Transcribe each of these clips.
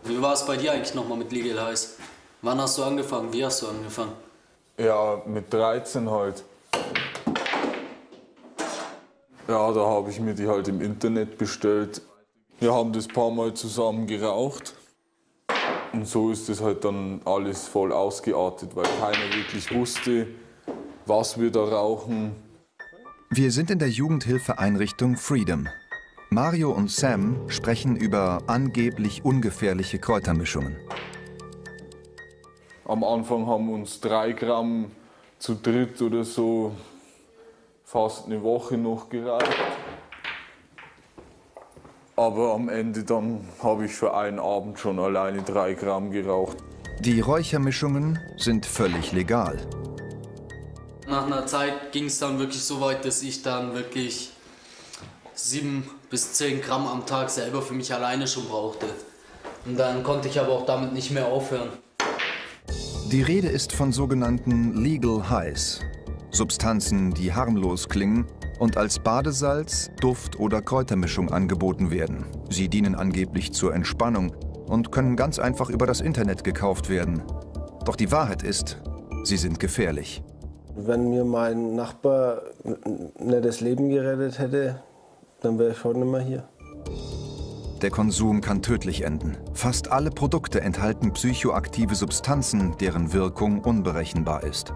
Wie war es bei dir eigentlich nochmal mit Legal Highs? Wann hast du angefangen? Wie hast du angefangen? Ja, mit 13 halt. Ja, da habe ich mir die halt im Internet bestellt. Wir haben das ein paar Mal zusammen geraucht. Und so ist es halt dann alles voll ausgeartet, weil keiner wirklich wusste, was wir da rauchen. Wir sind in der Jugendhilfeeinrichtung Freedom. Mario und Sam sprechen über angeblich ungefährliche Kräutermischungen. Am Anfang haben uns 3 Gramm zu dritt oder so fast eine Woche noch gereicht. Aber am Ende dann habe ich für einen Abend schon alleine 3 Gramm geraucht. Die Räuchermischungen sind völlig legal. Nach einer Zeit ging es dann wirklich so weit, dass ich dann wirklich 7 bis 10 Gramm am Tag selber für mich alleine schon brauchte. Und dann konnte ich aber auch damit nicht mehr aufhören. Die Rede ist von sogenannten Legal Highs. Substanzen, die harmlos klingen und als Badesalz, Duft oder Kräutermischung angeboten werden. Sie dienen angeblich zur Entspannung und können ganz einfach über das Internet gekauft werden. Doch die Wahrheit ist, sie sind gefährlich. Wenn mir mein Nachbar nicht das Leben gerettet hätte, dann wäre ich heute nicht mehr hier. Der Konsum kann tödlich enden. Fast alle Produkte enthalten psychoaktive Substanzen, deren Wirkung unberechenbar ist.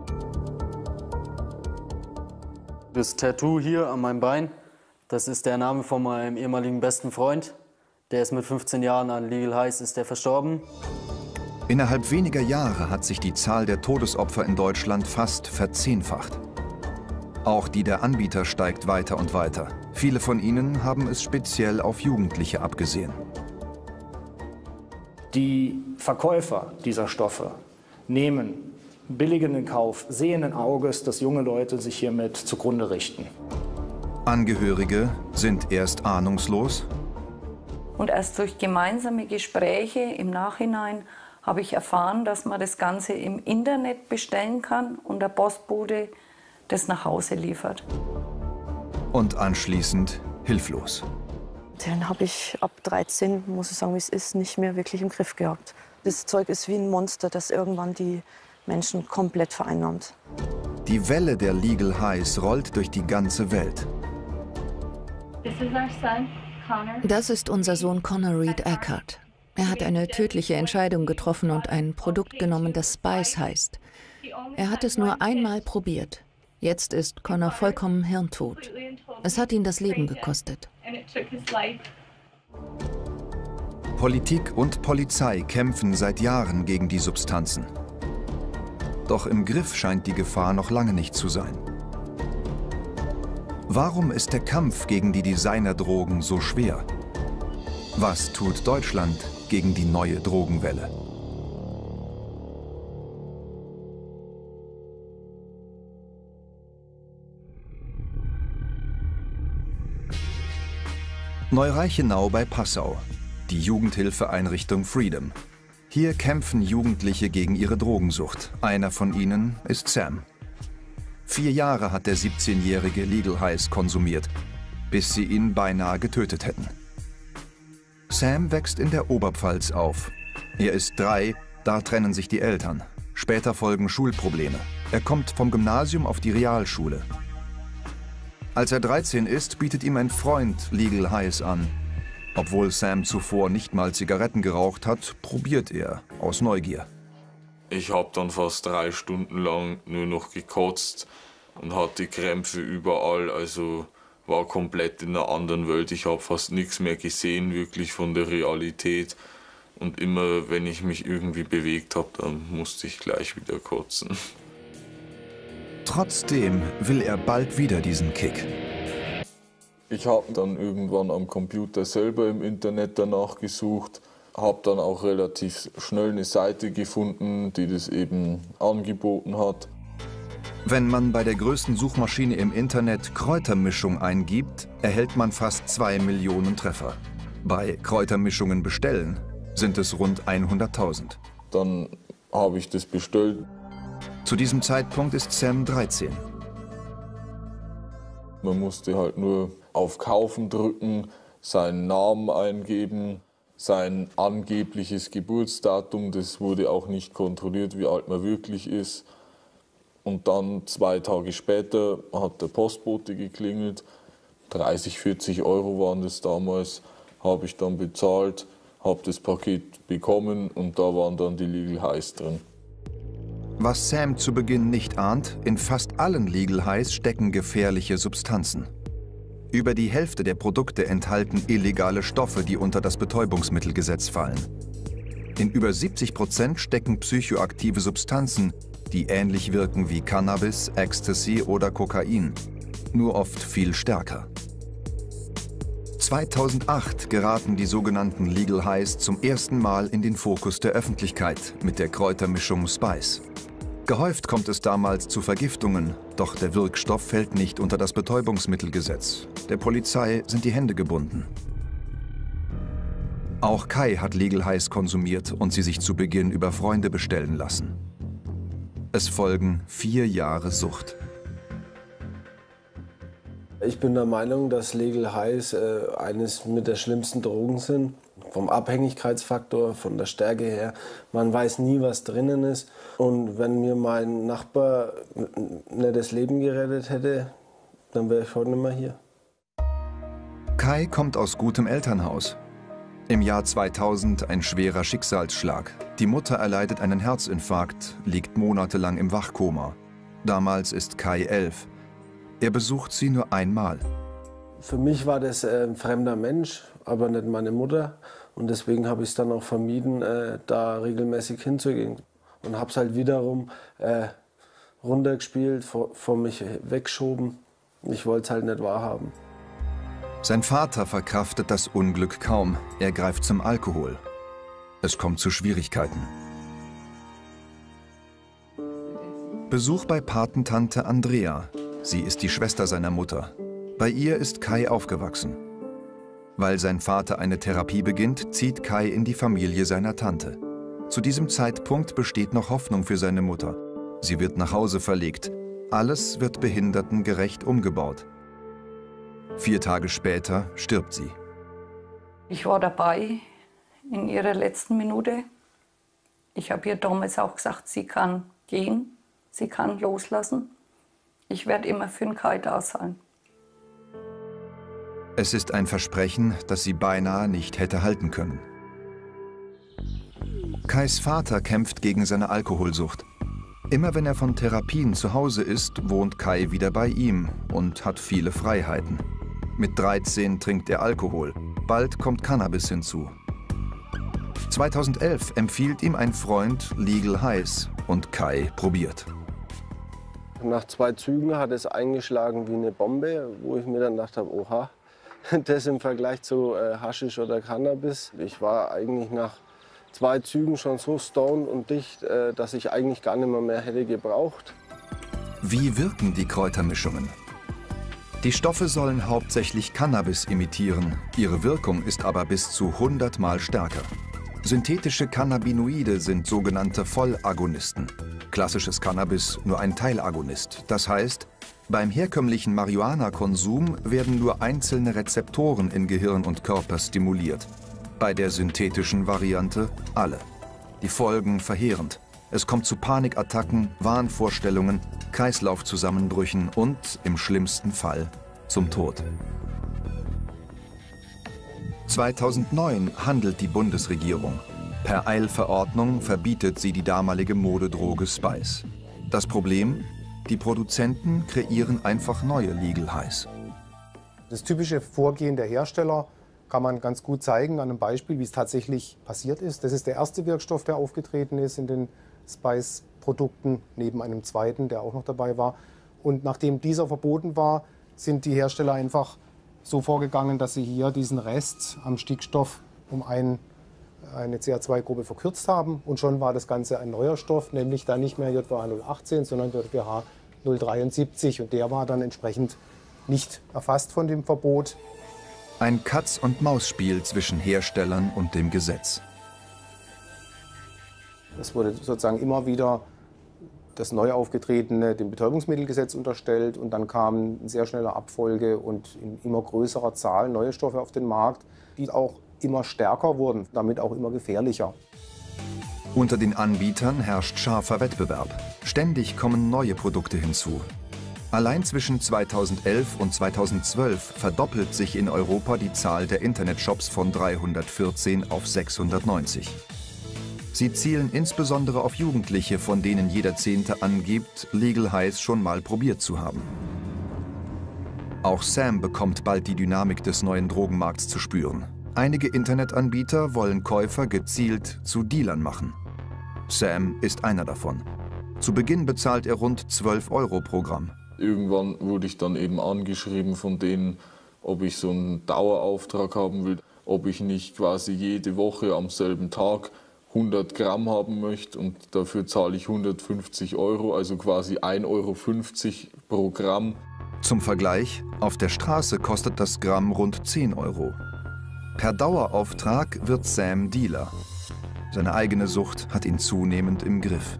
Das Tattoo hier an meinem Bein, das ist der Name von meinem ehemaligen besten Freund. Der ist mit 15 Jahren an Legal Highs ist der verstorben. Innerhalb weniger Jahre hat sich die Zahl der Todesopfer in Deutschland fast verzehnfacht. Auch die der Anbieter steigt weiter und weiter. Viele von ihnen haben es speziell auf Jugendliche abgesehen. Die Verkäufer dieser Stoffe nehmen billigen in Kauf, sehenden Auges, dass junge Leute sich hiermit zugrunde richten. Angehörige sind erst ahnungslos. Und erst durch gemeinsame Gespräche im Nachhinein habe ich erfahren, dass man das Ganze im Internet bestellen kann und der Postbote das nach Hause liefert. Und anschließend hilflos. Den habe ich ab 13, muss ich sagen, wie es ist, nicht mehr wirklich im Griff gehabt. Das Zeug ist wie ein Monster, das irgendwann die Menschen komplett vereinnahmt. Die Welle der Legal Highs rollt durch die ganze Welt. Das ist unser Sohn Connor Reed Eckhart. Er hat eine tödliche Entscheidung getroffen und ein Produkt genommen, das Spice heißt. Er hat es nur einmal probiert. Jetzt ist Connor vollkommen hirntot. Es hat ihn das Leben gekostet. Politik und Polizei kämpfen seit Jahren gegen die Substanzen. Doch im Griff scheint die Gefahr noch lange nicht zu sein. Warum ist der Kampf gegen die Designerdrogen so schwer? Was tut Deutschland gegen die neue Drogenwelle? Neureichenau bei Passau, die Jugendhilfeeinrichtung Freedom. Hier kämpfen Jugendliche gegen ihre Drogensucht. Einer von ihnen ist Sam. 4 Jahre hat der 17-jährige Legal Highs konsumiert, bis sie ihn beinahe getötet hätten. Sam wächst in der Oberpfalz auf. Er ist 3, da trennen sich die Eltern. Später folgen Schulprobleme. Er kommt vom Gymnasium auf die Realschule. Als er 13 ist, bietet ihm ein Freund Legal Highs an. Obwohl Sam zuvor nicht mal Zigaretten geraucht hat, probiert er aus Neugier. Ich habe dann fast 3 Stunden lang nur noch gekotzt und hatte Krämpfe überall, also war komplett in einer anderen Welt. Ich habe fast nichts mehr gesehen, wirklich von der Realität. Und immer, wenn ich mich irgendwie bewegt habe, dann musste ich gleich wieder kotzen. Trotzdem will er bald wieder diesen Kick. Ich habe dann irgendwann am Computer selber im Internet danach gesucht, habe dann auch relativ schnell eine Seite gefunden, die das eben angeboten hat. Wenn man bei der größten Suchmaschine im Internet Kräutermischung eingibt, erhält man fast 2 Millionen Treffer. Bei Kräutermischungen bestellen sind es rund 100.000. Dann habe ich das bestellt. Zu diesem Zeitpunkt ist Sam 13. Man musste halt nur auf Kaufen drücken, seinen Namen eingeben sein angebliches Geburtsdatum, das wurde auch nicht kontrolliert, wie alt man wirklich ist. Und dann 2 Tage später hat der Postbote geklingelt, 30, 40 Euro waren das damals, habe ich dann bezahlt, habe das Paket bekommen und da waren dann die Legal Highs drin. Was Sam zu Beginn nicht ahnt, in fast allen Legal Highs stecken gefährliche Substanzen. Über die Hälfte der Produkte enthalten illegale Stoffe, die unter das Betäubungsmittelgesetz fallen. In über 70% stecken psychoaktive Substanzen, die ähnlich wirken wie Cannabis, Ecstasy oder Kokain, nur oft viel stärker. 2008 geraten die sogenannten Legal Highs zum ersten Mal in den Fokus der Öffentlichkeit mit der Kräutermischung Spice. Gehäuft kommt es damals zu Vergiftungen, doch der Wirkstoff fällt nicht unter das Betäubungsmittelgesetz. Der Polizei sind die Hände gebunden. Auch Kai hat Legal Highs konsumiert und sie sich zu Beginn über Freunde bestellen lassen. Es folgen 4 Jahre Sucht. Ich bin der Meinung, dass Legal Highs eines mit der schlimmsten Drogen sind. Vom Abhängigkeitsfaktor, von der Stärke her. Man weiß nie, was drinnen ist. Und wenn mir mein Nachbar nicht das Leben gerettet hätte, dann wäre ich heute nicht mehr hier. Kai kommt aus gutem Elternhaus. Im Jahr 2000 ein schwerer Schicksalsschlag. Die Mutter erleidet einen Herzinfarkt, liegt monatelang im Wachkoma. Damals ist Kai 11. Er besucht sie nur einmal. Für mich war das ein fremder Mensch, aber nicht meine Mutter. Und deswegen habe ich es dann auch vermieden, da regelmäßig hinzugehen. Und habe es halt wiederum runtergespielt, vor mich weggeschoben. Ich wollte es halt nicht wahrhaben. Sein Vater verkraftet das Unglück kaum. Er greift zum Alkohol. Es kommt zu Schwierigkeiten. Besuch bei Patentante Andrea. Sie ist die Schwester seiner Mutter. Bei ihr ist Kai aufgewachsen. Weil sein Vater eine Therapie beginnt, zieht Kai in die Familie seiner Tante. Zu diesem Zeitpunkt besteht noch Hoffnung für seine Mutter. Sie wird nach Hause verlegt. Alles wird behindertengerecht umgebaut. 4 Tage später stirbt sie. Ich war dabei in ihrer letzten Minute. Ich habe ihr damals auch gesagt, sie kann gehen, sie kann loslassen. Ich werde immer für den Kai da sein. Es ist ein Versprechen, das sie beinahe nicht hätte halten können. Kais Vater kämpft gegen seine Alkoholsucht. Immer wenn er von Therapien zu Hause ist, wohnt Kai wieder bei ihm und hat viele Freiheiten. Mit 13 trinkt er Alkohol. Bald kommt Cannabis hinzu. 2011 empfiehlt ihm ein Freund Legal Highs und Kai probiert. Nach 2 Zügen hat es eingeschlagen wie eine Bombe, wo ich mir dann gedacht habe, oha, das im Vergleich zu Haschisch oder Cannabis. Ich war eigentlich nach 2 Zügen schon so stoned und dicht, dass ich eigentlich gar nicht mehr hätte gebraucht. Wie wirken die Kräutermischungen? Die Stoffe sollen hauptsächlich Cannabis imitieren. Ihre Wirkung ist aber bis zu 100-mal stärker. Synthetische Cannabinoide sind sogenannte Vollagonisten. Klassisches Cannabis nur ein Teilagonist. Das heißt, beim herkömmlichen Marihuana-Konsum werden nur einzelne Rezeptoren in Gehirn und Körper stimuliert. Bei der synthetischen Variante alle. Die Folgen verheerend. Es kommt zu Panikattacken, Wahnvorstellungen, Kreislaufzusammenbrüchen und, im schlimmsten Fall, zum Tod. 2009 handelt die Bundesregierung. Per Eilverordnung verbietet sie die damalige Modedroge Spice. Das Problem? Die Produzenten kreieren einfach neue Legal Highs. Das typische Vorgehen der Hersteller kann man ganz gut zeigen an einem Beispiel, wie es tatsächlich passiert ist. Das ist der erste Wirkstoff, der aufgetreten ist in den Spice-Produkten, neben einem zweiten, der auch noch dabei war. Und nachdem dieser verboten war, sind die Hersteller einfach so vorgegangen, dass sie hier diesen Rest am Stickstoff um eine CH2-Gruppe verkürzt haben. Und schon war das Ganze ein neuer Stoff, nämlich dann nicht mehr JWH 018, sondern JWH 073. Und der war dann entsprechend nicht erfasst von dem Verbot. Ein Katz-und-Maus-Spiel zwischen Herstellern und dem Gesetz. Es wurde sozusagen immer wieder das neu aufgetretene dem Betäubungsmittelgesetz unterstellt und dann kamen in sehr schneller Abfolge und in immer größerer Zahl neue Stoffe auf den Markt, die auch immer stärker wurden, damit auch immer gefährlicher. Unter den Anbietern herrscht scharfer Wettbewerb. Ständig kommen neue Produkte hinzu. Allein zwischen 2011 und 2012 verdoppelt sich in Europa die Zahl der Internetshops von 314 auf 690. Sie zielen insbesondere auf Jugendliche, von denen jeder Zehnte angibt, Legal Highs schon mal probiert zu haben. Auch Sam bekommt bald die Dynamik des neuen Drogenmarkts zu spüren. Einige Internetanbieter wollen Käufer gezielt zu Dealern machen. Sam ist einer davon. Zu Beginn bezahlt er rund 12 € pro Gramm. Irgendwann wurde ich dann eben angeschrieben von denen, ob ich so einen Dauerauftrag haben will, ob ich nicht quasi jede Woche am selben Tag 100 Gramm haben möchte und dafür zahle ich 150 €, also quasi 1,50 € pro Gramm. Zum Vergleich, auf der Straße kostet das Gramm rund 10 €. Per Dauerauftrag wird Sam Dealer. Seine eigene Sucht hat ihn zunehmend im Griff.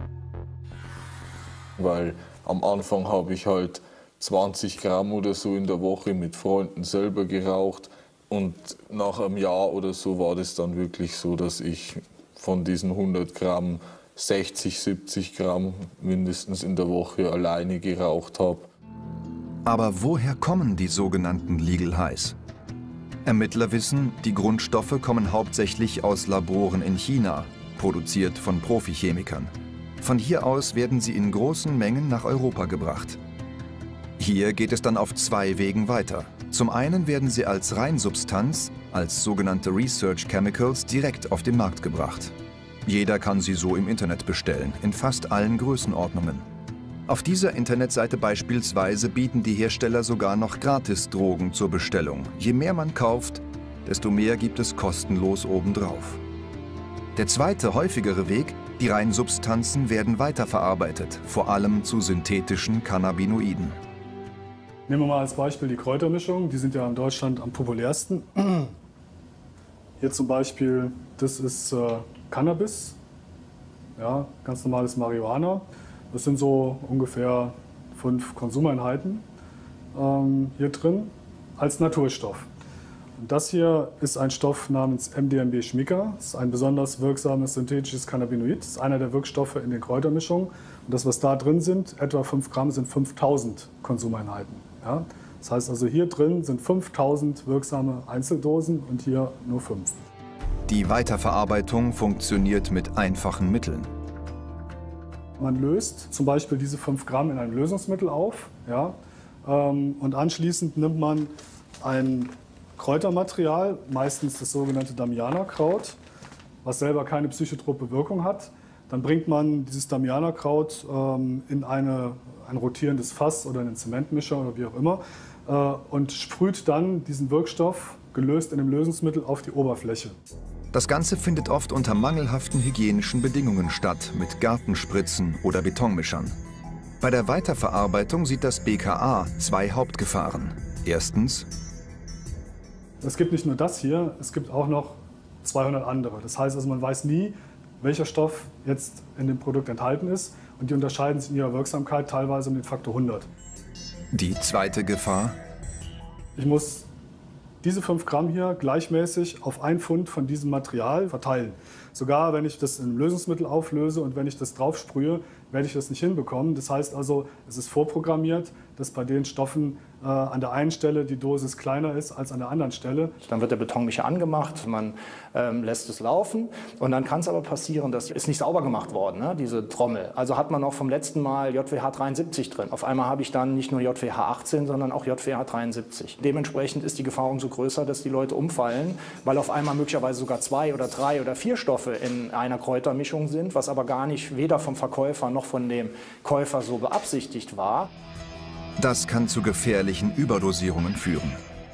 Weil am Anfang habe ich halt 20 Gramm oder so in der Woche mit Freunden selber geraucht. Und nach einem Jahr oder so war das dann wirklich so, dass ich von diesen 100 Gramm 60, 70 Gramm mindestens in der Woche alleine geraucht habe. Aber woher kommen die sogenannten Legal Highs? Ermittler wissen, die Grundstoffe kommen hauptsächlich aus Laboren in China, produziert von Profichemikern. Von hier aus werden sie in großen Mengen nach Europa gebracht. Hier geht es dann auf 2 Wegen weiter. Zum einen werden sie als Reinsubstanz, als sogenannte Research Chemicals, direkt auf den Markt gebracht. Jeder kann sie so im Internet bestellen, in fast allen Größenordnungen. Auf dieser Internetseite beispielsweise bieten die Hersteller sogar noch Gratis-Drogen zur Bestellung. Je mehr man kauft, desto mehr gibt es kostenlos obendrauf. Der zweite, häufigere Weg: die Reinsubstanzen werden weiterverarbeitet, vor allem zu synthetischen Cannabinoiden. Nehmen wir mal als Beispiel die Kräutermischung, die sind ja in Deutschland am populärsten. Hier zum Beispiel, das ist Cannabis, ja, ganz normales Marihuana. Das sind so ungefähr 5 Konsumeinheiten hier drin als Naturstoff. Und das hier ist ein Stoff namens MDMB-Schmica. Das ist ein besonders wirksames synthetisches Cannabinoid. Das ist einer der Wirkstoffe in den Kräutermischungen. Und das, was da drin sind, etwa 5 Gramm, sind 5000 Konsumeinheiten. Ja? Das heißt also, hier drin sind 5000 wirksame Einzeldosen und hier nur 5. Die Weiterverarbeitung funktioniert mit einfachen Mitteln. Man löst zum Beispiel diese 5 Gramm in einem Lösungsmittel auf, ja, und anschließend nimmt man ein Kräutermaterial, meistens das sogenannte Damianerkraut, was selber keine psychotrope Wirkung hat. Dann bringt man dieses Damianerkraut in ein rotierendes Fass oder in einen Zementmischer oder wie auch immer und sprüht dann diesen Wirkstoff, gelöst in dem Lösungsmittel, auf die Oberfläche. Das Ganze findet oft unter mangelhaften hygienischen Bedingungen statt, mit Gartenspritzen oder Betonmischern. Bei der Weiterverarbeitung sieht das BKA 2 Hauptgefahren. Erstens: es gibt nicht nur das hier, es gibt auch noch 200 andere. Das heißt also, man weiß nie, welcher Stoff jetzt in dem Produkt enthalten ist. Und die unterscheiden sich in ihrer Wirksamkeit teilweise um den Faktor 100. Die zweite Gefahr: ich muss diese 5 Gramm hier gleichmäßig auf 1 Pfund von diesem Material verteilen. Sogar wenn ich das in einem Lösungsmittel auflöse und wenn ich das drauf sprühe, werde ich das nicht hinbekommen. Das heißt also, es ist vorprogrammiert, dass bei den Stoffen an der einen Stelle die Dosis kleiner ist als an der anderen Stelle. Dann wird der Betonmischer angemacht, man lässt es laufen und dann kann es aber passieren, das ist nicht sauber gemacht worden, ne, diese Trommel. Also hat man noch vom letzten Mal JWH 73 drin. Auf einmal habe ich dann nicht nur JWH 18, sondern auch JWH 73. Dementsprechend ist die Gefahr umso größer, dass die Leute umfallen, weil auf einmal möglicherweise sogar 2 oder 3 oder 4 Stoffe in einer Kräutermischung sind, was aber gar nicht weder vom Verkäufer noch von dem Käufer so beabsichtigt war. Das kann zu gefährlichen Überdosierungen führen.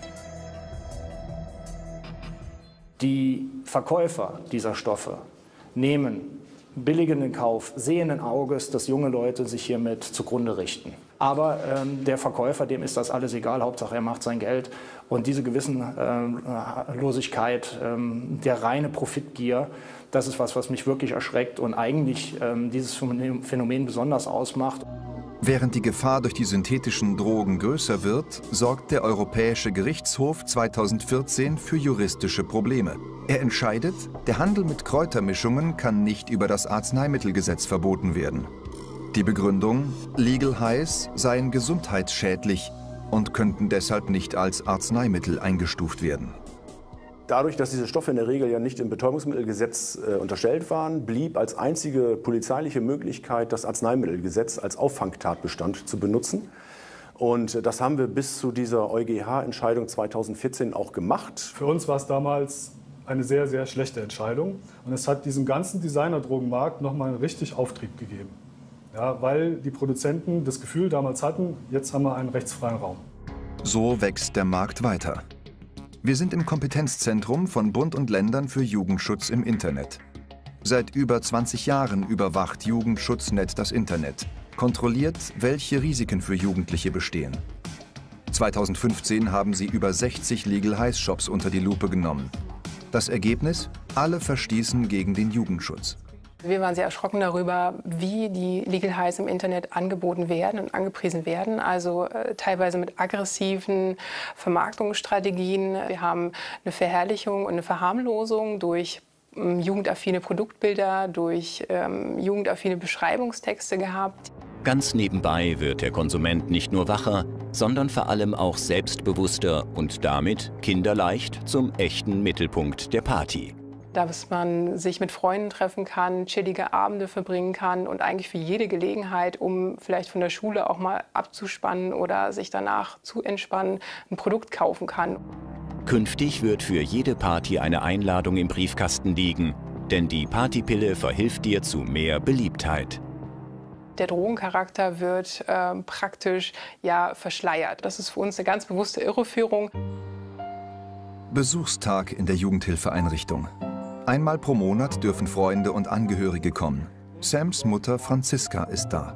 Die Verkäufer dieser Stoffe nehmen billigen in Kauf, sehenden Auges, dass junge Leute sich hiermit zugrunde richten. Aber der Verkäufer, dem ist das alles egal, Hauptsache er macht sein Geld. Und diese Gewissenlosigkeit, der reine Profitgier, das ist was mich wirklich erschreckt und eigentlich dieses Phänomen besonders ausmacht. Während die Gefahr durch die synthetischen Drogen größer wird, sorgt der Europäische Gerichtshof 2014 für juristische Probleme. Er entscheidet, der Handel mit Kräutermischungen kann nicht über das Arzneimittelgesetz verboten werden. Die Begründung: Legal Highs seien gesundheitsschädlich und könnten deshalb nicht als Arzneimittel eingestuft werden. Dadurch, dass diese Stoffe in der Regel ja nicht im Betäubungsmittelgesetz unterstellt waren, blieb als einzige polizeiliche Möglichkeit das Arzneimittelgesetz als Auffangtatbestand zu benutzen. Und das haben wir bis zu dieser EuGH-Entscheidung 2014 auch gemacht. Für uns war es damals eine sehr, sehr schlechte Entscheidung. Und es hat diesem ganzen Designerdrogenmarkt nochmal einen richtig Auftrieb gegeben. Ja, weil die Produzenten das Gefühl damals hatten, jetzt haben wir einen rechtsfreien Raum. So wächst der Markt weiter. Wir sind im Kompetenzzentrum von Bund und Ländern für Jugendschutz im Internet. Seit über 20 Jahren überwacht Jugendschutznet das Internet, kontrolliert, welche Risiken für Jugendliche bestehen. 2015 haben sie über 60 Legal Highs Shops unter die Lupe genommen. Das Ergebnis? Alle verstießen gegen den Jugendschutz. Wir waren sehr erschrocken darüber, wie die Legal Highs im Internet angeboten werden und angepriesen werden. Also teilweise mit aggressiven Vermarktungsstrategien. Wir haben eine Verherrlichung und eine Verharmlosung durch jugendaffine Produktbilder, durch jugendaffine Beschreibungstexte gehabt. Ganz nebenbei wird der Konsument nicht nur wacher, sondern vor allem auch selbstbewusster und damit kinderleicht zum echten Mittelpunkt der Party. Dass man sich mit Freunden treffen kann, chillige Abende verbringen kann und eigentlich für jede Gelegenheit, um vielleicht von der Schule auch mal abzuspannen oder sich danach zu entspannen, ein Produkt kaufen kann. Künftig wird für jede Party eine Einladung im Briefkasten liegen, denn die Partypille verhilft dir zu mehr Beliebtheit. Der Drogencharakter wird praktisch verschleiert. Das ist für uns eine ganz bewusste Irreführung. Besuchstag in der Jugendhilfeeinrichtung. Einmal pro Monat dürfen Freunde und Angehörige kommen. Sams Mutter Franziska ist da.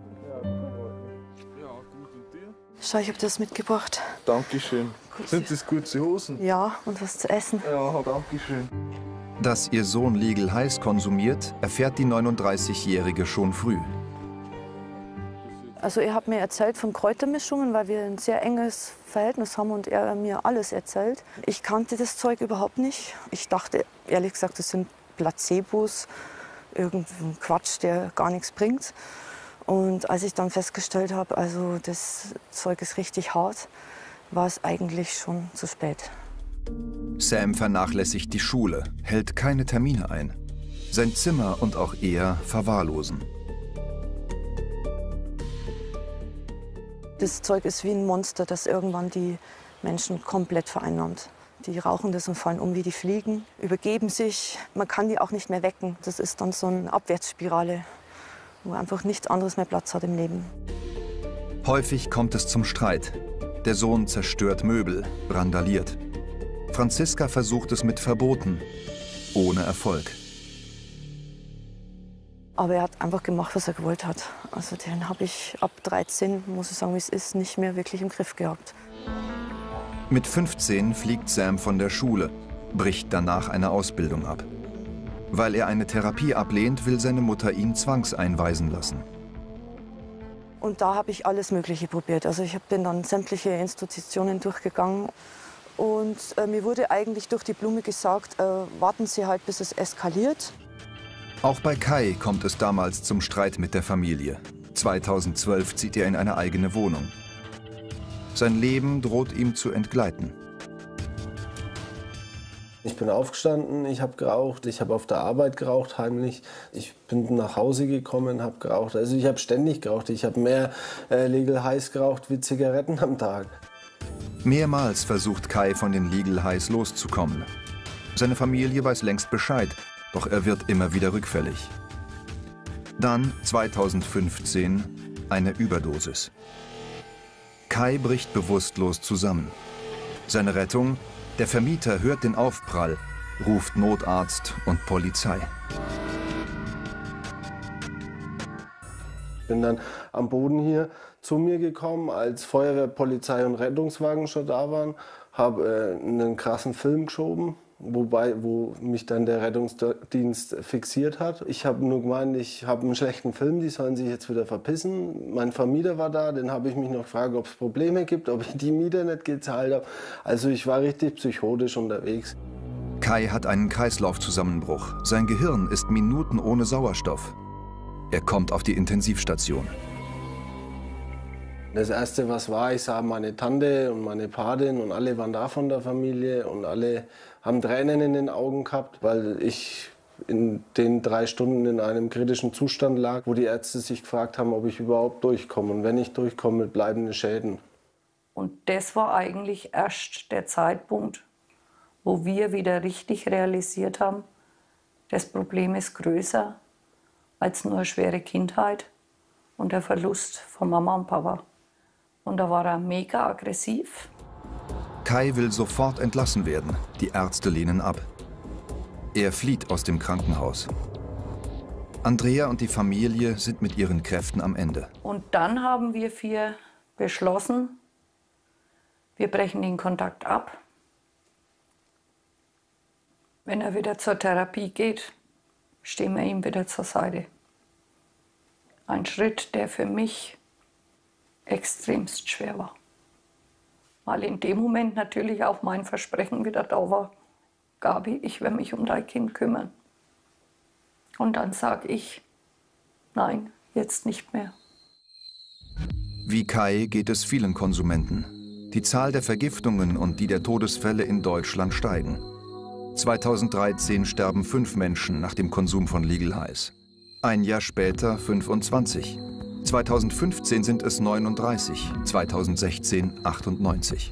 Schau, ich habe das mitgebracht. Dankeschön. Sind das gute Hosen? Ja, und was zu essen. Ja, dankeschön. Dass ihr Sohn Legal Highs konsumiert, erfährt die 39-Jährige schon früh. Also er hat mir erzählt von Kräutermischungen, weil wir ein sehr enges Verhältnis haben und er mir alles erzählt. Ich kannte das Zeug überhaupt nicht. Ich dachte, ehrlich gesagt, das sind Placebos, irgendein Quatsch, der gar nichts bringt. Und als ich dann festgestellt habe, also das Zeug ist richtig hart, war es eigentlich schon zu spät. Sam vernachlässigt die Schule, hält keine Termine ein. Sein Zimmer und auch er verwahrlosen. Das Zeug ist wie ein Monster, das irgendwann die Menschen komplett vereinnahmt. Die rauchen das und fallen um wie die Fliegen, übergeben sich. Man kann die auch nicht mehr wecken. Das ist dann so eine Abwärtsspirale, wo einfach nichts anderes mehr Platz hat im Leben. Häufig kommt es zum Streit. Der Sohn zerstört Möbel, randaliert. Franziska versucht es mit Verboten, ohne Erfolg. Aber er hat einfach gemacht, was er gewollt hat. Also den habe ich ab 13, muss ich sagen, wie es ist, nicht mehr wirklich im Griff gehabt. Mit 15 fliegt Sam von der Schule, bricht danach eine Ausbildung ab. Weil er eine Therapie ablehnt, will seine Mutter ihn zwangseinweisen lassen. Und da habe ich alles Mögliche probiert. Also ich bin dann sämtliche Institutionen durchgegangen. Und mir wurde eigentlich durch die Blume gesagt, warten Sie halt, bis es eskaliert. Auch bei Kai kommt es damals zum Streit mit der Familie. 2012 zieht er in eine eigene Wohnung. Sein Leben droht ihm zu entgleiten. Ich bin aufgestanden, ich habe geraucht, ich habe auf der Arbeit geraucht, heimlich. Ich bin nach Hause gekommen, habe geraucht. Also ich habe ständig geraucht. Ich habe mehr Legal Highs geraucht wie Zigaretten am Tag. Mehrmals versucht Kai, von den Legal Highs loszukommen. Seine Familie weiß längst Bescheid, doch er wird immer wieder rückfällig. Dann 2015 eine Überdosis. Kai bricht bewusstlos zusammen. Seine Rettung? Der Vermieter hört den Aufprall, ruft Notarzt und Polizei. Ich bin dann am Boden hier zu mir gekommen, als Feuerwehr, Polizei und Rettungswagen schon da waren. Habe einen krassen Film geschoben, wo mich dann der Rettungsdienst fixiert hat. Ich habe nur gemeint, ich habe einen schlechten Film, die sollen sich jetzt wieder verpissen. Mein Vermieter war da, den habe ich mich noch gefragt, ob es Probleme gibt, ob ich die Miete nicht gezahlt habe. Also ich war richtig psychotisch unterwegs. Kai hat einen Kreislaufzusammenbruch. Sein Gehirn ist Minuten ohne Sauerstoff. Er kommt auf die Intensivstation. Das Erste, was war, ich sah meine Tante und meine Patin und alle waren da von der Familie und alle haben Tränen in den Augen gehabt, weil ich in den 3 Stunden in einem kritischen Zustand lag, wo die Ärzte sich gefragt haben, ob ich überhaupt durchkomme und wenn ich durchkomme, mit bleibenden Schäden. Und das war eigentlich erst der Zeitpunkt, wo wir wieder richtig realisiert haben, das Problem ist größer als nur eine schwere Kindheit und der Verlust von Mama und Papa. Und da war er mega aggressiv. Kai will sofort entlassen werden. Die Ärzte lehnen ab. Er flieht aus dem Krankenhaus. Andrea und die Familie sind mit ihren Kräften am Ende. Und dann haben wir 4 beschlossen, wir brechen den Kontakt ab. Wenn er wieder zur Therapie geht, stehen wir ihm wieder zur Seite. Ein Schritt, der für mich extremst schwer war. Weil in dem Moment natürlich auch mein Versprechen wieder da war, Gabi, ich werde mich um dein Kind kümmern. Und dann sage ich, nein, jetzt nicht mehr. Wie Kai geht es vielen Konsumenten. Die Zahl der Vergiftungen und die der Todesfälle in Deutschland steigen. 2013 sterben 5 Menschen nach dem Konsum von Legal Highs. Ein Jahr später 25. 2015 sind es 39, 2016 98.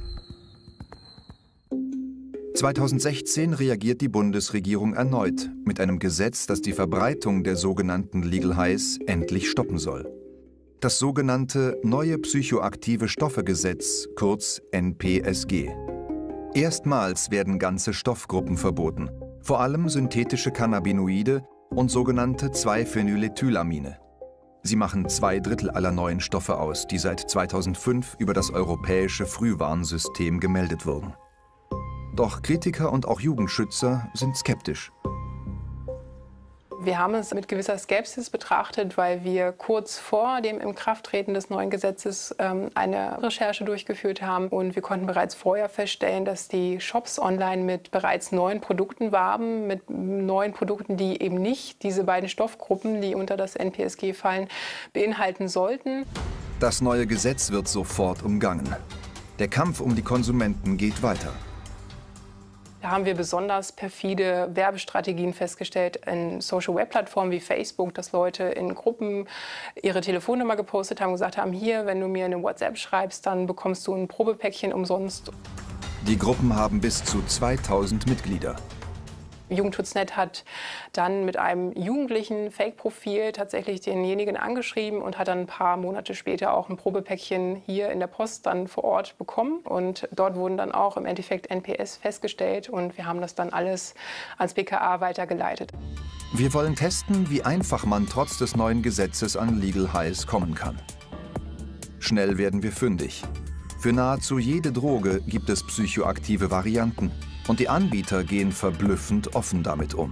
2016 reagiert die Bundesregierung erneut mit einem Gesetz, das die Verbreitung der sogenannten Legal Highs endlich stoppen soll. Das sogenannte Neue Psychoaktive Stoffe-Gesetz, kurz NPSG. Erstmals werden ganze Stoffgruppen verboten, vor allem synthetische Cannabinoide und sogenannte 2-Phenylethylamine. Sie machen 2/3 aller neuen Stoffe aus, die seit 2005 über das europäische Frühwarnsystem gemeldet wurden. Doch Kritiker und auch Jugendschützer sind skeptisch. Wir haben es mit gewisser Skepsis betrachtet, weil wir kurz vor dem Inkrafttreten des neuen Gesetzes eine Recherche durchgeführt haben. Und wir konnten bereits vorher feststellen, dass die Shops online mit bereits neuen Produkten warben, mit neuen Produkten, die eben nicht diese beiden Stoffgruppen, die unter das NPSG fallen, beinhalten sollten. Das neue Gesetz wird sofort umgangen. Der Kampf um die Konsumenten geht weiter. Da haben wir besonders perfide Werbestrategien festgestellt in Social-Web-Plattformen wie Facebook, dass Leute in Gruppen ihre Telefonnummer gepostet haben und gesagt haben, hier, wenn du mir eine WhatsApp schreibst, dann bekommst du ein Probepäckchen umsonst. Die Gruppen haben bis zu 2000 Mitglieder. Jugendschutznet hat dann mit einem jugendlichen Fake-Profil tatsächlich denjenigen angeschrieben und hat dann ein paar Monate später auch ein Probepäckchen hier in der Post dann vor Ort bekommen. Und dort wurden dann auch im Endeffekt NPS festgestellt und wir haben das dann alles ans BKA weitergeleitet. Wir wollen testen, wie einfach man trotz des neuen Gesetzes an Legal Highs kommen kann. Schnell werden wir fündig. Für nahezu jede Droge gibt es psychoaktive Varianten. Und die Anbieter gehen verblüffend offen damit um.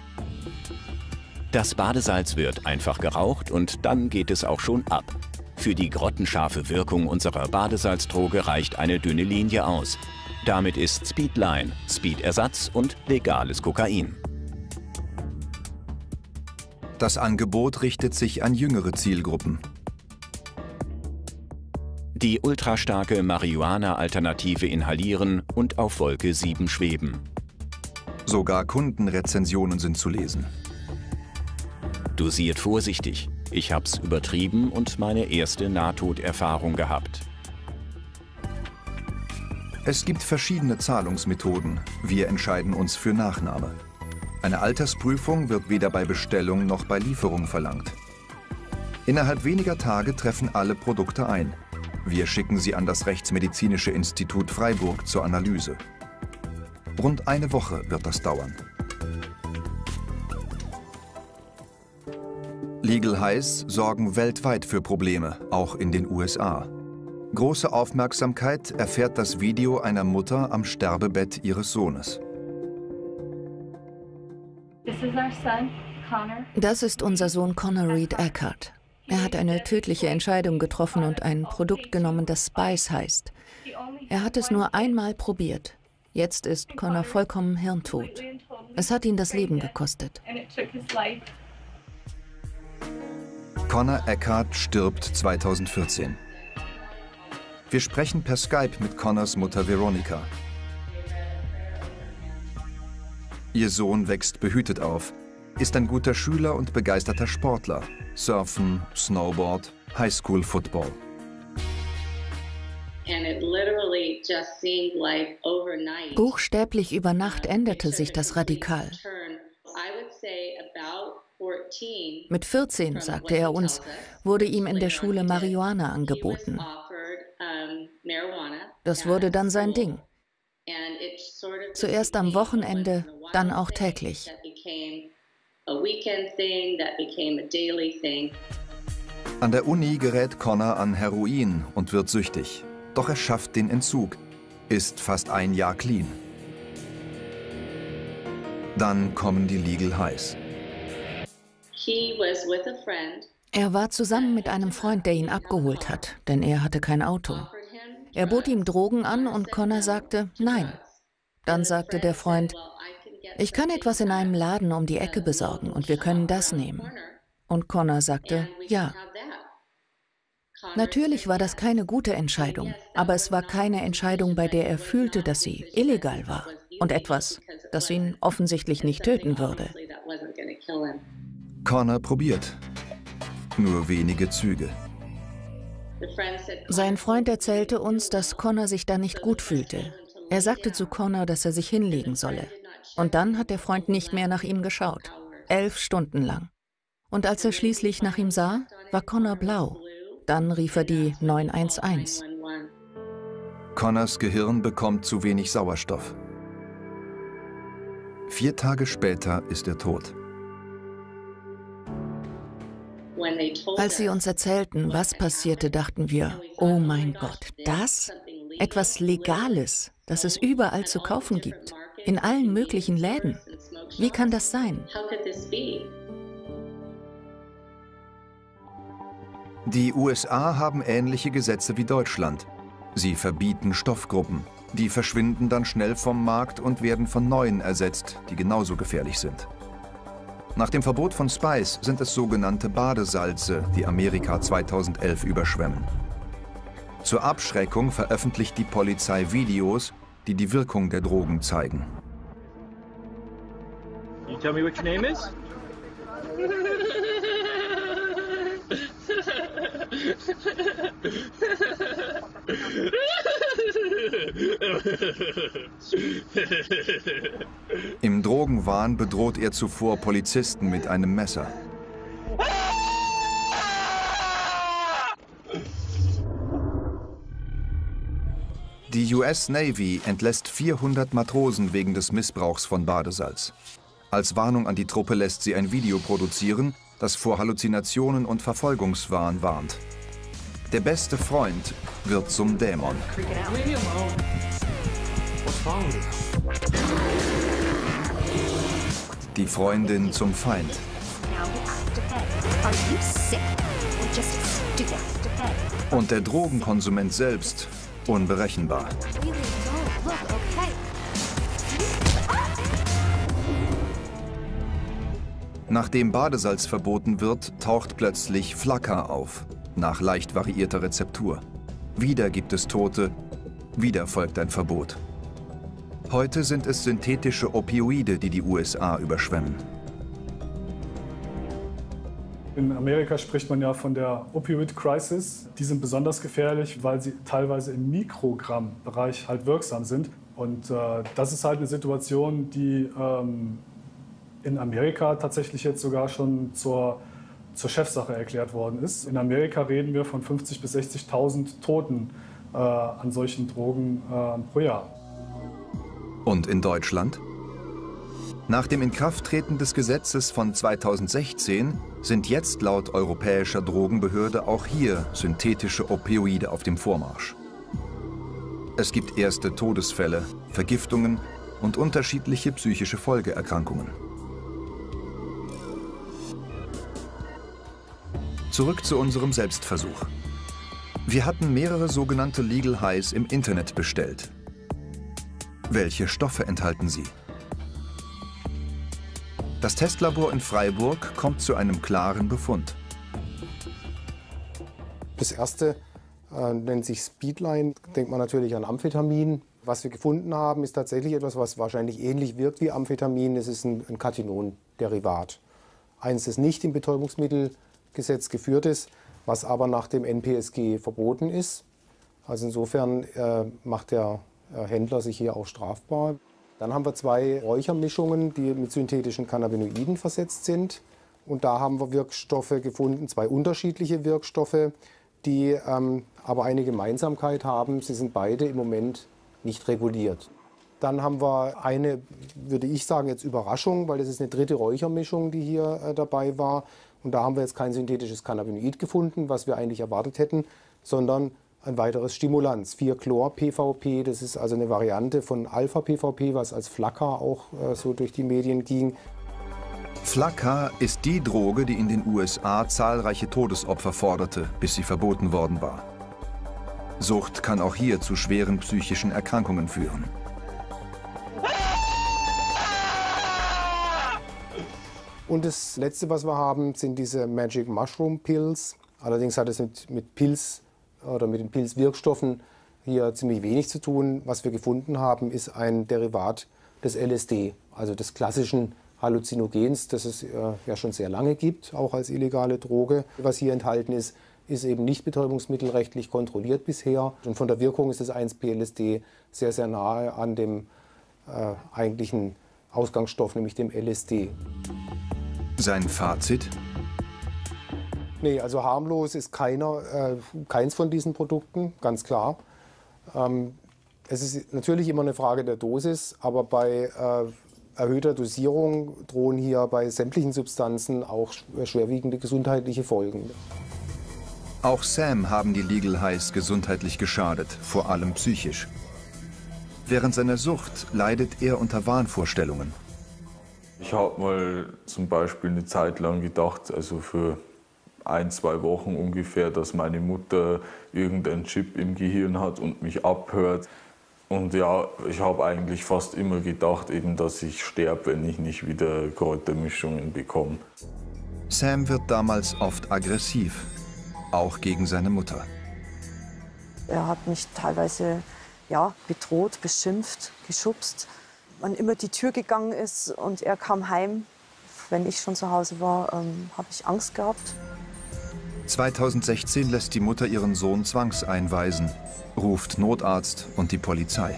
Das Badesalz wird einfach geraucht und dann geht es auch schon ab. Für die grottenscharfe Wirkung unserer Badesalzdroge reicht eine dünne Linie aus. Damit ist Speedline, Speedersatz und legales Kokain. Das Angebot richtet sich an jüngere Zielgruppen. Die ultrastarke Marihuana-Alternative inhalieren und auf Wolke 7 schweben. Sogar Kundenrezensionen sind zu lesen. Dosiert vorsichtig. Ich hab's übertrieben und meine erste Nahtoderfahrung gehabt. Es gibt verschiedene Zahlungsmethoden. Wir entscheiden uns für Nachnahme. Eine Altersprüfung wird weder bei Bestellung noch bei Lieferung verlangt. Innerhalb weniger Tage treffen alle Produkte ein. Wir schicken sie an das Rechtsmedizinische Institut Freiburg zur Analyse. Rund eine Woche wird das dauern. Legal Highs sorgen weltweit für Probleme, auch in den USA. Große Aufmerksamkeit erfährt das Video einer Mutter am Sterbebett ihres Sohnes. Das ist unser Sohn Connor Reed Eckhart. Er hat eine tödliche Entscheidung getroffen und ein Produkt genommen, das Spice heißt. Er hat es nur einmal probiert. Jetzt ist Connor vollkommen hirntot. Es hat ihn das Leben gekostet. Connor Eckhart stirbt 2014. Wir sprechen per Skype mit Connors Mutter Veronica. Ihr Sohn wächst behütet auf, ist ein guter Schüler und begeisterter Sportler. Surfen, Snowboard, Highschool-Football. Buchstäblich über Nacht änderte sich das radikal. Mit 14, sagte er uns, wurde ihm in der Schule Marihuana angeboten. Das wurde dann sein Ding. Zuerst am Wochenende, dann auch täglich. An der Uni gerät Connor an Heroin und wird süchtig. Doch er schafft den Entzug, ist fast ein Jahr clean. Dann kommen die Legal Highs. Er war zusammen mit einem Freund, der ihn abgeholt hat, denn er hatte kein Auto. Er bot ihm Drogen an und Connor sagte nein. Dann sagte der Freund, ich kann etwas in einem Laden um die Ecke besorgen und wir können das nehmen. Und Connor sagte ja. Natürlich war das keine gute Entscheidung, aber es war keine Entscheidung, bei der er fühlte, dass sie illegal war und etwas, das ihn offensichtlich nicht töten würde. Connor probiert. Nur wenige Züge. Sein Freund erzählte uns, dass Connor sich da nicht gut fühlte. Er sagte zu Connor, dass er sich hinlegen solle. Und dann hat der Freund nicht mehr nach ihm geschaut. 11 Stunden lang. Und als er schließlich nach ihm sah, war Connor blau. Dann rief er die 911. Connors Gehirn bekommt zu wenig Sauerstoff. 4 Tage später ist er tot. Als sie uns erzählten, was passierte, dachten wir, oh mein Gott, das? Etwas Legales, das es überall zu kaufen gibt. In allen möglichen Läden. Wie kann das sein? Die USA haben ähnliche Gesetze wie Deutschland. Sie verbieten Stoffgruppen. Die verschwinden dann schnell vom Markt und werden von neuen ersetzt, die genauso gefährlich sind. Nach dem Verbot von Spice sind es sogenannte Badesalze, die Amerika 2011 überschwemmen. Zur Abschreckung veröffentlicht die Polizei Videos, die die Wirkung der Drogen zeigen. You tell me what your name is? Im Drogenwahn bedroht er zuvor Polizisten mit einem Messer. Die US Navy entlässt 400 Matrosen wegen des Missbrauchs von Badesalz. Als Warnung an die Truppe lässt sie ein Video produzieren, das vor Halluzinationen und Verfolgungswahn warnt. Der beste Freund wird zum Dämon. Die Freundin zum Feind. Und der Drogenkonsument selbst unberechenbar. Nachdem Badesalz verboten wird, taucht plötzlich Flakka auf, nach leicht variierter Rezeptur. Wieder gibt es Tote, wieder folgt ein Verbot. Heute sind es synthetische Opioide, die die USA überschwemmen. In Amerika spricht man ja von der Opioid-Crisis. Die sind besonders gefährlich, weil sie teilweise im Mikrogramm-Bereich halt wirksam sind. Und das ist halt eine Situation, die in Amerika tatsächlich jetzt sogar schon zur Chefsache erklärt worden ist. In Amerika reden wir von 50.000 bis 60.000 Toten an solchen Drogen pro Jahr. Und in Deutschland? Nach dem Inkrafttreten des Gesetzes von 2016 sind jetzt laut Europäischer Drogenbehörde auch hier synthetische Opioide auf dem Vormarsch. Es gibt erste Todesfälle, Vergiftungen und unterschiedliche psychische Folgeerkrankungen. Zurück zu unserem Selbstversuch. Wir hatten mehrere sogenannte Legal Highs im Internet bestellt. Welche Stoffe enthalten sie? Das Testlabor in Freiburg kommt zu einem klaren Befund. Das erste nennt sich Speedline, denkt man natürlich an Amphetamin. Was wir gefunden haben, ist tatsächlich etwas, was wahrscheinlich ähnlich wirkt wie Amphetamin. Es ist ein Cathinon-Derivat. Eins, das nicht im Betäubungsmittelgesetz geführt ist, was aber nach dem NPSG verboten ist. Also insofern macht der Händler sich hier auch strafbar. Dann haben wir 2 Räuchermischungen, die mit synthetischen Cannabinoiden versetzt sind. Und da haben wir Wirkstoffe gefunden, 2 unterschiedliche Wirkstoffe, die aber eine Gemeinsamkeit haben. Sie sind beide im Moment nicht reguliert. Dann haben wir eine, würde ich sagen, jetzt Überraschung, weil das ist eine 3. Räuchermischung, die hier dabei war. Und da haben wir jetzt kein synthetisches Cannabinoid gefunden, was wir eigentlich erwartet hätten, sondern ein weiteres Stimulanz, 4-Chlor-PVP. Das ist also eine Variante von Alpha-PVP, was als Flakka auch so durch die Medien ging. Flakka ist die Droge, die in den USA zahlreiche Todesopfer forderte, bis sie verboten worden war. Sucht kann auch hier zu schweren psychischen Erkrankungen führen. Und das Letzte, was wir haben, sind diese Magic Mushroom Pills. Allerdings hat es mit Pilz oder mit den Pilzwirkstoffen hier ziemlich wenig zu tun. Was wir gefunden haben, ist ein Derivat des LSD, also des klassischen Halluzinogens, das es ja schon sehr lange gibt, auch als illegale Droge. Was hier enthalten ist, ist eben nicht betäubungsmittelrechtlich kontrolliert bisher. Und von der Wirkung ist das 1-PLSD sehr, sehr nahe an dem eigentlichen Ausgangsstoff, nämlich dem LSD. Sein Fazit? Nee, also harmlos ist keins von diesen Produkten, ganz klar. Es ist natürlich immer eine Frage der Dosis, aber bei erhöhter Dosierung drohen hier bei sämtlichen Substanzen auch schwerwiegende gesundheitliche Folgen. Auch Sam haben die Legal Highs gesundheitlich geschadet, vor allem psychisch. Während seiner Sucht leidet er unter Wahnvorstellungen. Ich habe mal zum Beispiel eine Zeit lang gedacht, also für 1-2 Wochen ungefähr, dass meine Mutter irgendeinen Chip im Gehirn hat und mich abhört. Und ja, ich habe eigentlich fast immer gedacht, eben, dass ich sterbe, wenn ich nicht wieder Kräutermischungen bekomme. Sam wird damals oft aggressiv, auch gegen seine Mutter. Er hat mich teilweise bedroht, beschimpft, geschubst. Wann immer die Tür gegangen ist und er kam heim, wenn ich schon zu Hause war, habe ich Angst gehabt. 2016 lässt die Mutter ihren Sohn zwangseinweisen, ruft Notarzt und die Polizei.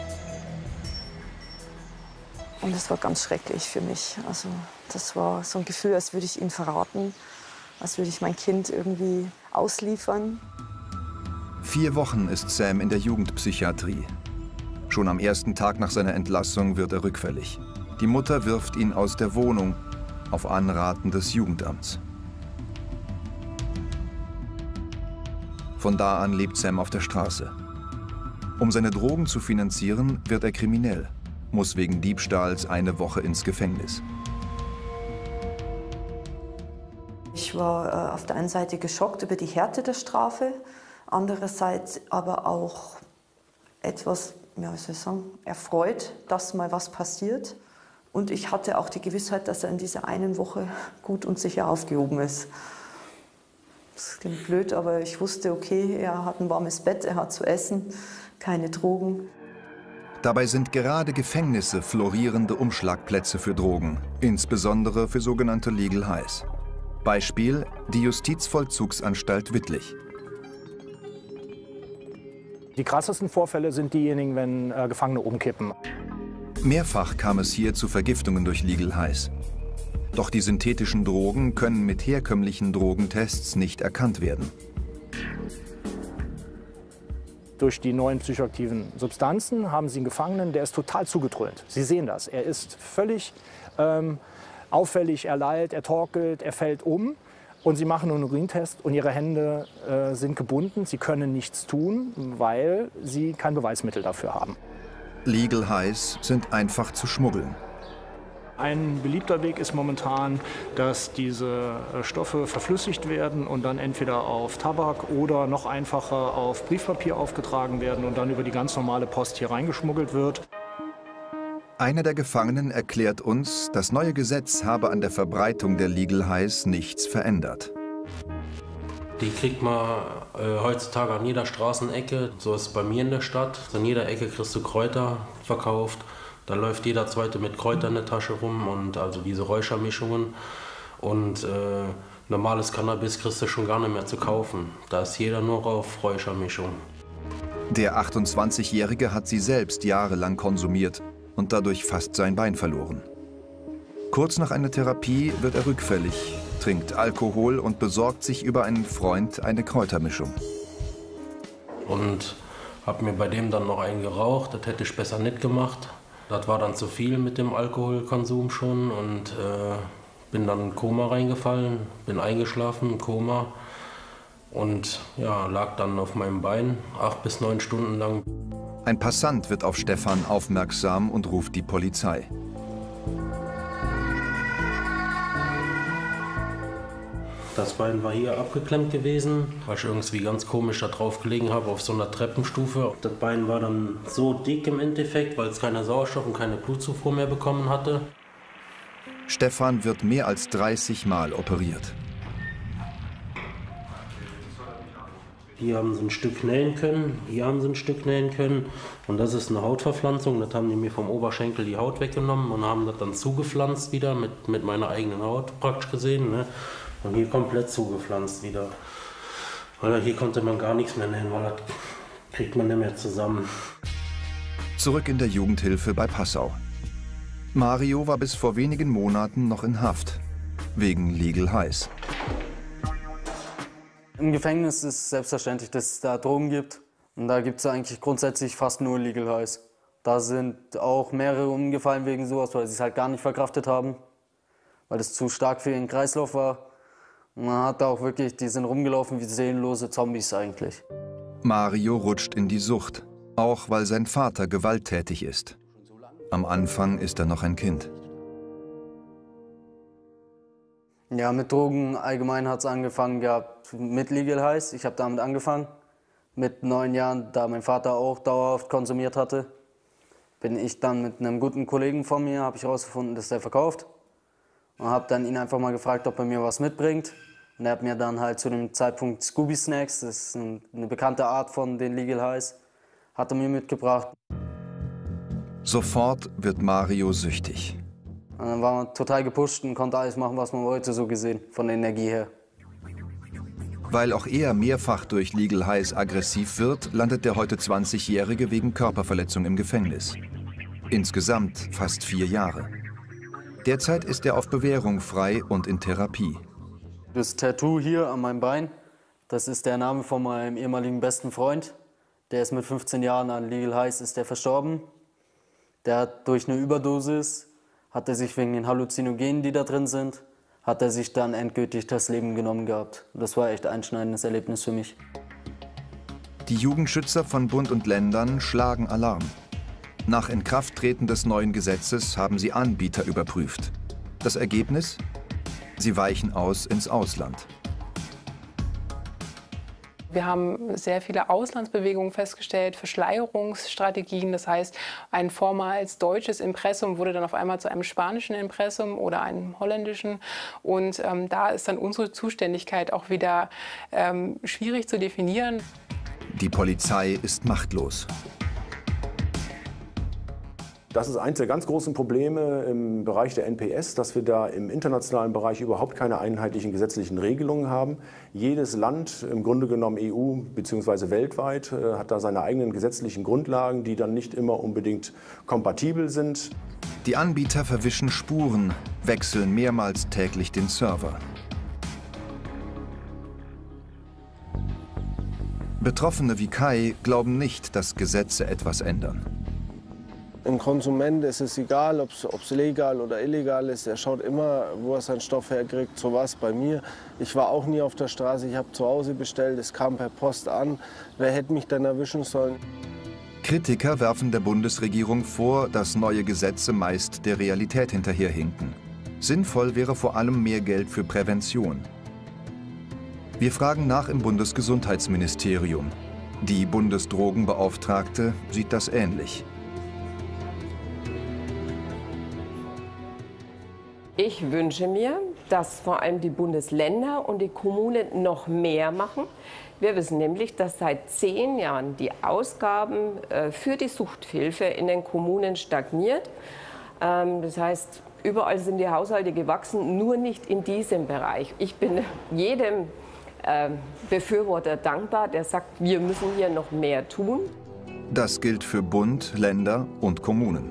Und das war ganz schrecklich für mich. Also das war so ein Gefühl, als würde ich ihn verraten, als würde ich mein Kind irgendwie ausliefern. 4 Wochen ist Sam in der Jugendpsychiatrie. Schon am ersten Tag nach seiner Entlassung wird er rückfällig. Die Mutter wirft ihn aus der Wohnung auf Anraten des Jugendamts. Von da an lebt Sam auf der Straße. Um seine Drogen zu finanzieren, wird er kriminell, muss wegen Diebstahls 1 Woche ins Gefängnis. Ich war auf der einen Seite geschockt über die Härte der Strafe, andererseits aber auch etwas, wie soll ich sagen, erfreut, dass mal was passiert. Und ich hatte auch die Gewissheit, dass er in dieser 1 Woche gut und sicher aufgehoben ist. Das klingt blöd, aber ich wusste, okay, er hat ein warmes Bett, er hat zu essen, keine Drogen. Dabei sind gerade Gefängnisse florierende Umschlagplätze für Drogen, insbesondere für sogenannte Legal Highs. Beispiel die Justizvollzugsanstalt Wittlich. Die krassesten Vorfälle sind diejenigen, wenn Gefangene umkippen. Mehrfach kam es hier zu Vergiftungen durch Legal Highs. Doch die synthetischen Drogen können mit herkömmlichen Drogentests nicht erkannt werden. Durch die neuen psychoaktiven Substanzen haben Sie einen Gefangenen, der ist total zugetrönt. Sie sehen das. Er ist völlig auffällig, er lallt, er torkelt, er fällt um. Und Sie machen einen Urintest und Ihre Hände sind gebunden. Sie können nichts tun, weil Sie kein Beweismittel dafür haben. Legal Highs sind einfach zu schmuggeln. Ein beliebter Weg ist momentan, dass diese Stoffe verflüssigt werden und dann entweder auf Tabak oder noch einfacher auf Briefpapier aufgetragen werden und dann über die ganz normale Post hier reingeschmuggelt wird. Einer der Gefangenen erklärt uns, das neue Gesetz habe an der Verbreitung der Legal Highs nichts verändert. Die kriegt man heutzutage an jeder Straßenecke. So ist es bei mir in der Stadt. An jeder Ecke kriegst du Kräuter verkauft. Da läuft jeder Zweite mit Kräutern in der Tasche rum und also diese Räuchermischungen. Und normales Cannabis kriegst du schon gar nicht mehr zu kaufen. Da ist jeder nur auf Räuchermischung. Der 28-Jährige hat sie selbst jahrelang konsumiert und dadurch fast sein Bein verloren. Kurz nach einer Therapie wird er rückfällig, trinkt Alkohol und besorgt sich über einen Freund eine Kräutermischung. Und habe mir bei dem dann noch einen geraucht, das hätte ich besser nicht gemacht. Das war dann zu viel mit dem Alkoholkonsum schon und bin dann in Koma reingefallen, bin eingeschlafen im Koma und ja, lag dann auf meinem Bein 8 bis 9 Stunden lang. Ein Passant wird auf Stefan aufmerksam und ruft die Polizei. Das Bein war hier abgeklemmt gewesen, weil ich irgendwie ganz komisch da drauf gelegen habe auf so einer Treppenstufe. Das Bein war dann so dick im Endeffekt, weil es keine Sauerstoff und keine Blutzufuhr mehr bekommen hatte. Stefan wird mehr als 30 Mal operiert. Hier haben sie ein Stück nähen können, hier haben sie ein Stück nähen können. Und das ist eine Hautverpflanzung. Das haben die mir vom Oberschenkel die Haut weggenommen und haben das dann zugepflanzt wieder mit meiner eigenen Haut praktisch gesehen. Ne? Und hier komplett zugepflanzt wieder. Weil hier konnte man gar nichts mehr nähen, weil das kriegt man nicht mehr zusammen. Zurück in der Jugendhilfe bei Passau. Mario war bis vor wenigen Monaten noch in Haft, wegen Legal Highs. Im Gefängnis ist es selbstverständlich, dass es da Drogen gibt. Und da gibt es eigentlich grundsätzlich fast nur Legal Highs. Da sind auch mehrere umgefallen wegen sowas, weil sie es halt gar nicht verkraftet haben. Weil es zu stark für ihren Kreislauf war. Und man hat da auch wirklich, die sind rumgelaufen wie seelenlose Zombies eigentlich. Mario rutscht in die Sucht, auch weil sein Vater gewalttätig ist. Am Anfang ist er noch ein Kind. Ja, mit Drogen allgemein hat es angefangen gehabt mit Legal Highs. Ich habe damit angefangen. Mit 9 Jahren, da mein Vater auch dauerhaft konsumiert hatte, bin ich dann mit einem guten Kollegen von mir, habe ich herausgefunden, dass der verkauft. Und habe dann ihn einfach mal gefragt, ob er mir was mitbringt. Und er hat mir dann halt zu dem Zeitpunkt Scooby Snacks, das ist eine bekannte Art von den Legal Highs, hat er mir mitgebracht. Sofort wird Mario süchtig. Und dann war man total gepusht und konnte alles machen, was man wollte, so gesehen, von der Energie her. Weil auch er mehrfach durch Legal Highs aggressiv wird, landet der heute 20-Jährige wegen Körperverletzung im Gefängnis. Insgesamt fast 4 Jahre. Derzeit ist er auf Bewährung frei und in Therapie. Das Tattoo hier an meinem Bein, das ist der Name von meinem ehemaligen besten Freund. Der ist mit 15 Jahren an Legal Highs ist der verstorben. Der hat durch eine Überdosis, hat er sich wegen den Halluzinogenen, die da drin sind, hat er sich dann endgültig das Leben genommen gehabt. Das war echt ein einschneidendes Erlebnis für mich. Die Jugendschützer von Bund und Ländern schlagen Alarm. Nach Inkrafttreten des neuen Gesetzes haben sie Anbieter überprüft. Das Ergebnis? Sie weichen aus ins Ausland. Wir haben sehr viele Auslandsbewegungen festgestellt, Verschleierungsstrategien. Das heißt, ein vormals deutsches Impressum wurde dann auf einmal zu einem spanischen Impressum oder einem holländischen. Und da ist dann unsere Zuständigkeit auch wieder schwierig zu definieren. Die Polizei ist machtlos. Das ist eines der ganz großen Probleme im Bereich der NPS, dass wir da im internationalen Bereich überhaupt keine einheitlichen gesetzlichen Regelungen haben. Jedes Land, im Grunde genommen EU bzw. weltweit, hat da seine eigenen gesetzlichen Grundlagen, die dann nicht immer unbedingt kompatibel sind. Die Anbieter verwischen Spuren, wechseln mehrmals täglich den Server. Betroffene wie Kai glauben nicht, dass Gesetze etwas ändern. Ein Konsument ist es egal, ob es legal oder illegal ist. Er schaut immer, wo er seinen Stoff herkriegt. So war es bei mir. Ich war auch nie auf der Straße. Ich habe zu Hause bestellt. Es kam per Post an. Wer hätte mich dann erwischen sollen? Kritiker werfen der Bundesregierung vor, dass neue Gesetze meist der Realität hinterherhinken. Sinnvoll wäre vor allem mehr Geld für Prävention. Wir fragen nach im Bundesgesundheitsministerium. Die Bundesdrogenbeauftragte sieht das ähnlich. Ich wünsche mir, dass vor allem die Bundesländer und die Kommunen noch mehr machen. Wir wissen nämlich, dass seit 10 Jahren die Ausgaben für die Suchthilfe in den Kommunen stagniert. Das heißt, überall sind die Haushalte gewachsen, nur nicht in diesem Bereich. Ich bin jedem Befürworter dankbar, der sagt, wir müssen hier noch mehr tun. Das gilt für Bund, Länder und Kommunen.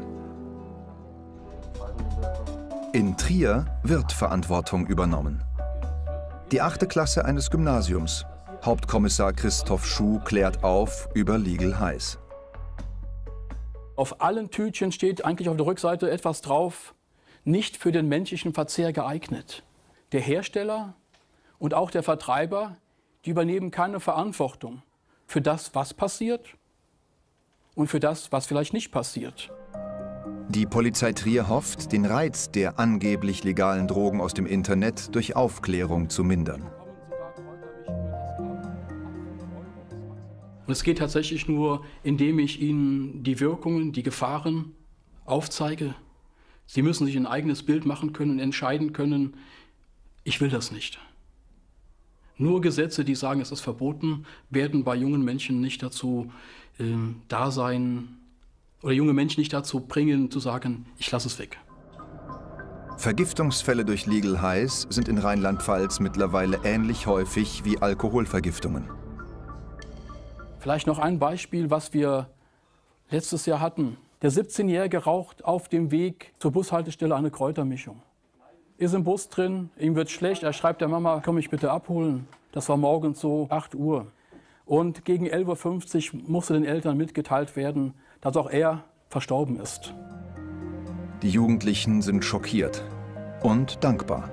In Trier wird Verantwortung übernommen. Die 8. Klasse eines Gymnasiums. Hauptkommissar Christoph Schuh klärt auf über Legal Highs. Auf allen Tütchen steht eigentlich auf der Rückseite etwas drauf, nicht für den menschlichen Verzehr geeignet. Der Hersteller und auch der Vertreiber, die übernehmen keine Verantwortung für das, was passiert und für das, was vielleicht nicht passiert. Die Polizei Trier hofft, den Reiz der angeblich legalen Drogen aus dem Internet durch Aufklärung zu mindern. Und es geht tatsächlich nur, indem ich Ihnen die Wirkungen, die Gefahren aufzeige. Sie müssen sich ein eigenes Bild machen können und entscheiden können, ich will das nicht. Nur Gesetze, die sagen, es ist verboten, werden bei jungen Menschen nicht dazu da sein, oder junge Menschen nicht dazu bringen, zu sagen, ich lasse es weg. Vergiftungsfälle durch Legal Highs sind in Rheinland-Pfalz mittlerweile ähnlich häufig wie Alkoholvergiftungen. Vielleicht noch ein Beispiel, was wir letztes Jahr hatten. Der 17-Jährige raucht auf dem Weg zur Bushaltestelle eine Kräutermischung. Ist im Bus drin, ihm wird schlecht, er schreibt der Mama, komm mich bitte abholen. Das war morgens so 8 Uhr. Und gegen 11:50 Uhr musste den Eltern mitgeteilt werden, dass auch er verstorben ist. Die Jugendlichen sind schockiert und dankbar.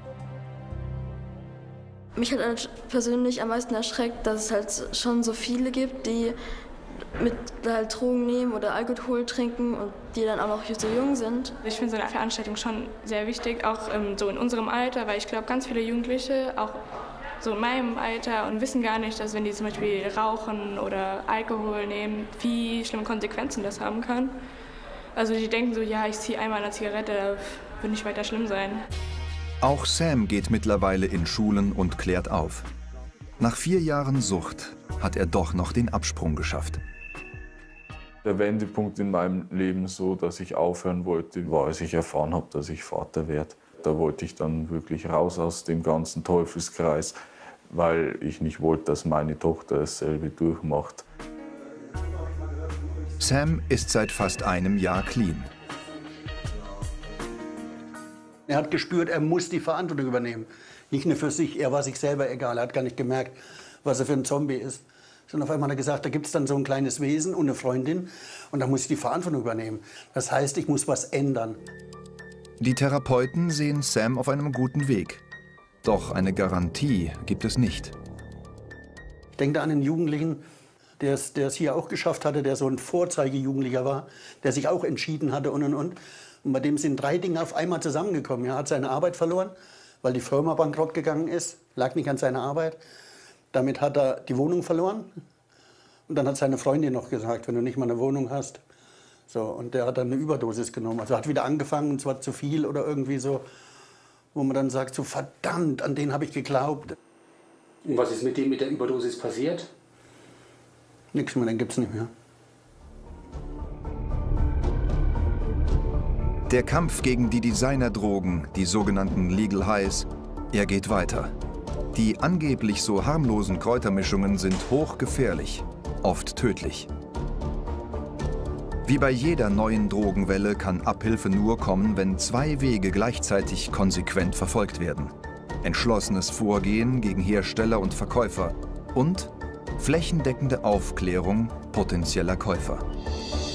Mich hat persönlich am meisten erschreckt, dass es halt schon so viele gibt, die mit halt Drogen nehmen oder Alkohol trinken und die dann auch noch so jung sind. Ich finde so eine Veranstaltung schon sehr wichtig, auch so in unserem Alter, weil ich glaube, ganz viele Jugendliche, auch so in meinem Alter, und wissen gar nicht, dass wenn die zum Beispiel rauchen oder Alkohol nehmen, wie schlimme Konsequenzen das haben kann. Also die denken so, ja, ich ziehe einmal eine Zigarette, da wird nicht weiter schlimm sein. Auch Sam geht mittlerweile in Schulen und klärt auf. Nach 4 Jahren Sucht hat er doch noch den Absprung geschafft. Der Wendepunkt in meinem Leben, so dass ich aufhören wollte, war, als ich erfahren habe, dass ich Vater werde. Da wollte ich dann wirklich raus aus dem ganzen Teufelskreis, weil ich nicht wollte, dass meine Tochter dasselbe durchmacht. Sam ist seit fast einem Jahr clean. Er hat gespürt, er muss die Verantwortung übernehmen. Nicht nur für sich, er war sich selber egal. Er hat gar nicht gemerkt, was er für ein Zombie ist. Und auf einmal hat er gesagt, da gibt es dann so ein kleines Wesen und eine Freundin und da muss ich die Verantwortung übernehmen. Das heißt, ich muss was ändern. Die Therapeuten sehen Sam auf einem guten Weg. Doch eine Garantie gibt es nicht. Ich denke da an einen Jugendlichen, der es hier auch geschafft hatte, der so ein Vorzeigejugendlicher war, der sich auch entschieden hatte und. Und bei dem sind 3 Dinge auf einmal zusammengekommen. Er hat seine Arbeit verloren, weil die Firma bankrott gegangen ist, lag nicht an seiner Arbeit. Damit hat er die Wohnung verloren. Und dann hat seine Freundin noch gesagt, wenn du nicht mal eine Wohnung hast. So, und der hat dann eine Überdosis genommen. Also hat wieder angefangen, und zwar zu viel oder irgendwie so, wo man dann sagt, so verdammt, an den habe ich geglaubt. Und was ist mit dem mit der Überdosis passiert? Nichts mehr, den gibt's nicht mehr. Der Kampf gegen die Designerdrogen, die sogenannten Legal Highs, er geht weiter. Die angeblich so harmlosen Kräutermischungen sind hochgefährlich, oft tödlich. Wie bei jeder neuen Drogenwelle kann Abhilfe nur kommen, wenn 2 Wege gleichzeitig konsequent verfolgt werden. Entschlossenes Vorgehen gegen Hersteller und Verkäufer und flächendeckende Aufklärung potenzieller Käufer.